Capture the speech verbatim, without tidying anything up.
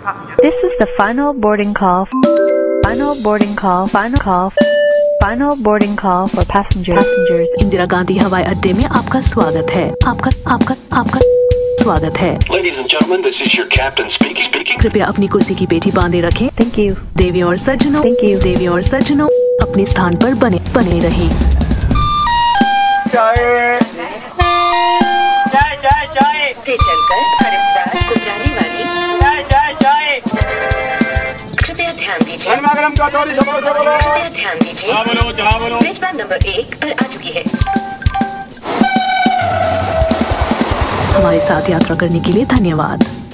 This is the final boarding call. Final boarding call. Final call. Final boarding call for passengers. Passengers. Indira Gandhi हवाई अड्डे में आपका स्वागत है। आपका आपका आपका स्वागत है। Ladies and gentlemen, this is your captain speaking. Speaking. कृपया अपनी कुर्सी की पेटी बांधे रखें। Thank you. देवी और सज्जनों, Thank you. देवी और सज्जनों, अपने स्थान पर बने बने रहें। चाय चाय चाय चाय से चलकर हरिद्वार को जाने वाली चाय चाय चाय कृपया ध्यान दीजिए। गरम गरम कचौड़ी समोसा बोलो। कृपया ध्यान दीजिए। हाँ बोलो, जहाँ बोलो। प्लेटफॉर्म नंबर एक पर आ चुकी है। हमारे साथ यात्रा करने के लिए धन्यवाद।